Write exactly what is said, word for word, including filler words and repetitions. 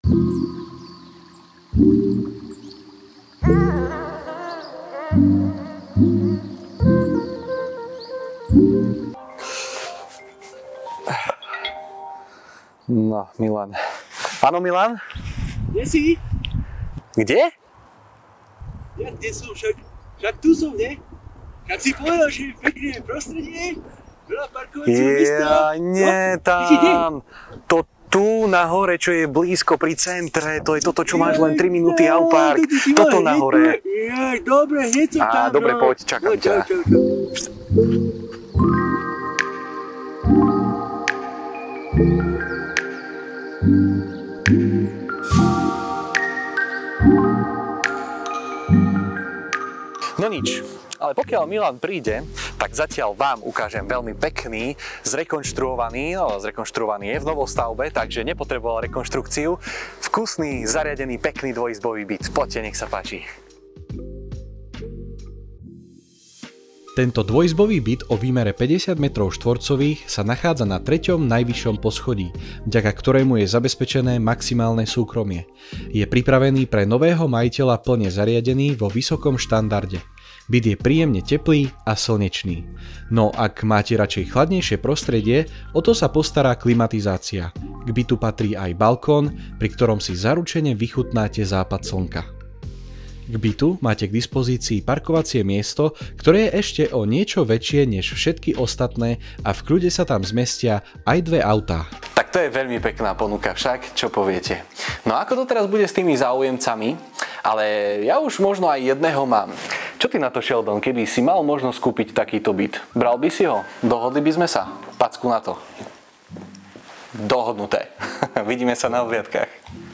No, Milan. Áno, Milan? Kde si? Kde? Ja, kde som? Však, však tu som, ne? Však si povedal, že je pekné prostredie, veľa parkovacieho miesta. Ja, nie, tam. To tu na hore, čo je blízko pri centre, to je toto, čo máš len tri minúty Aupark. Toto na hore. Ja, dobre, hneď som tam. Á, dobre, poď, čakám ťa. No nič, ale pokiaľ Milan príde, tak zatiaľ vám ukážem veľmi pekný, zrekonštruovaný, no zrekonštruovaný je v novostavbe, takže nepotreboval rekonštrukciu, vkusný, zariadený, pekný dvojizbový byt. Poďte, nech sa páči. Tento dvojizbový byt o výmere päťdesiat metrov štvorcových sa nachádza na treťom najvyššom poschodí, vďaka ktorému je zabezpečené maximálne súkromie. Je pripravený pre nového majiteľa plne zariadený vo vysokom štandarde. Byt je príjemne teplý a slnečný. No ak máte radšej chladnejšie prostredie, o to sa postará klimatizácia. K bytu patrí aj balkón, pri ktorom si zaručene vychutnáte západ slnka. K bytu máte k dispozícii parkovacie miesto, ktoré je ešte o niečo väčšie než všetky ostatné a v kľude sa tam zmestia aj dve autá. Tak to je veľmi pekná ponuka však, čo poviete. No ako to teraz bude s tými záujemcami? Ale ja už možno aj jedného mám. Čo ty na to, Sheldon, keby si mal možnosť kúpiť takýto byt? Bral by si ho? Dohodli by sme sa? Packu na to. Dohodnuté. Vidíme sa na obviadkach.